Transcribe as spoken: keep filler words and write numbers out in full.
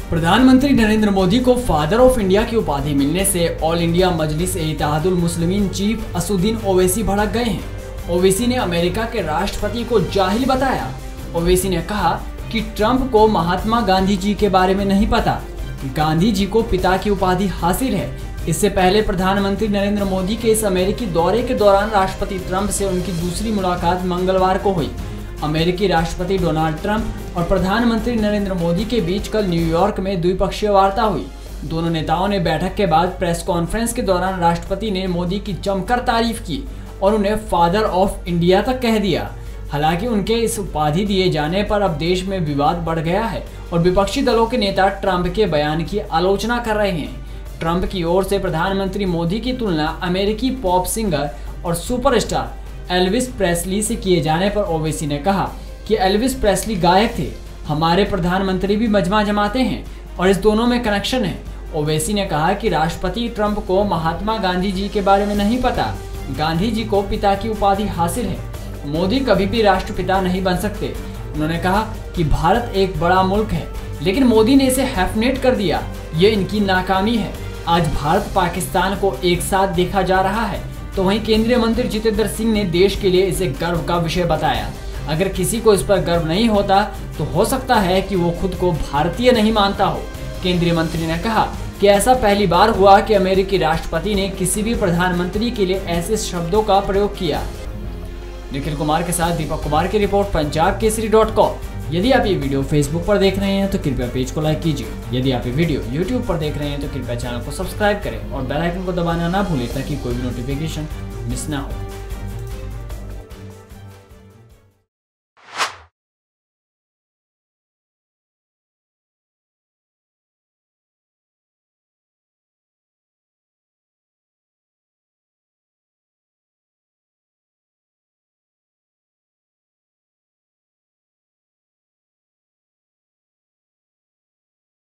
प्रधानमंत्री नरेंद्र मोदी को father of India की उपाधि मिलने से all India Majlis e Ittehadul Muslimeen chief Asaduddin Owaisi भड़क गए हैं। ओवैसी ने अमेरिका के राष्ट्रपति को जाहिल बताया। ओवैसी ने कहा कि ट्रंप को महात्मा गांधी जी के बारे में नहीं पता, गांधी जी को पिता की उपाधि हासिल है। इससे पहले प्रधानमंत्री नरेंद्र मोदी के इस अमेरिकी दौरे के दौरान राष्ट्रपति ट्रंप से उनकी दूसरी मुलाकात मंगलवार को हुई। अमेरिकी राष्ट्रपति डोनाल्ड ट्रंप और प्रधानमंत्री नरेंद्र मोदी के बीच कल न्यूयॉर्क में द्विपक्षीय वार्ता हुई। दोनों नेताओं ने बैठक के बाद प्रेस कॉन्फ्रेंस के दौरान राष्ट्रपति ने मोदी की जमकर तारीफ की और उन्हें फादर ऑफ इंडिया तक कह दिया। हालांकि उनके इस उपाधि दिए जाने पर अब देश में विवाद बढ़ गया है और विपक्षी दलों के नेता ट्रंप के बयान की आलोचना कर रहे हैं। ट्रंप की ओर से प्रधानमंत्री मोदी की तुलना अमेरिकी पॉप सिंगर और सुपरस्टार एल्विस प्रेस्ली से किए जाने पर ओवैसी ने कहा कि एल्विस प्रेस्ली गायक थे, हमारे प्रधानमंत्री भी मजमा जमाते हैं और इस दोनों में कनेक्शन है। ओवैसी ने कहा कि राष्ट्रपति ट्रंप को महात्मा गांधी जी के बारे में नहीं पता, गांधी जी को पिता की उपाधि हासिल है। मोदी कभी भी राष्ट्रपिता नहीं बन सकते। उन्होंने कहा कि भारत एक बड़ा मुल्क है, लेकिन मोदी ने इसे हैफनेट कर दिया, ये इनकी नाकामी है। आज भारत पाकिस्तान को एक साथ देखा जा रहा है, तो वहीं केंद्रीय मंत्री जितेंद्र सिंह ने देश के लिए इसे गर्व का विषय बताया। अगर किसी को इस पर गर्व नहीं होता तो हो सकता है कि वो खुद को भारतीय नहीं मानता हो। केंद्रीय मंत्री ने कहा कि ऐसा पहली बार हुआ कि अमेरिकी राष्ट्रपति ने किसी भी प्रधानमंत्री के लिए ऐसे शब्दों का प्रयोग किया। निखिल कुमार के साथ दीपक कुमार की रिपोर्ट, पंजाब केसरी डॉट कॉम। यदि आप ये वीडियो फेसबुक पर देख रहे हैं तो कृपया पेज को लाइक कीजिए। यदि आप ये वीडियो यूट्यूब पर देख रहे हैं तो कृपया चैनल को सब्सक्राइब करें और बेल आइकन को दबाना ना भूलें ताकि कोई भी नोटिफिकेशन मिस ना हो।